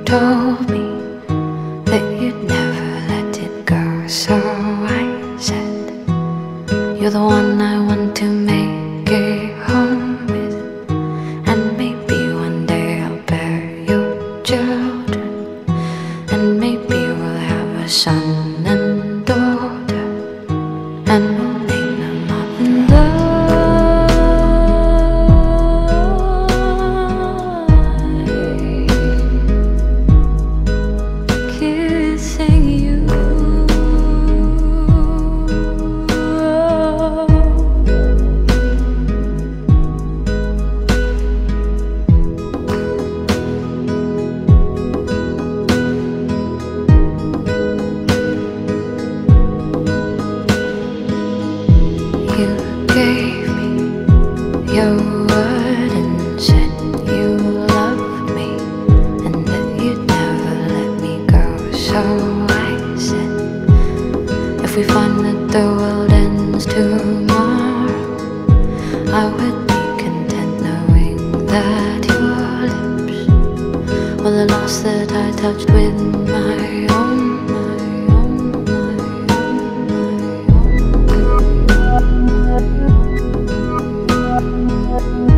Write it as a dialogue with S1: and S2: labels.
S1: told me that you'd never let it go. So I said, you're the one I want to make it home with. And maybe one day I'll bear your children, and maybe we'll have a son and daughter, and we'll name them Martin Love. Kissing you, you gave me your word and said you loved me and that you'd never let me go. So I said, if we find that the world ends tomorrow, I would be content knowing that your lips were the last that I touched with my own. My own.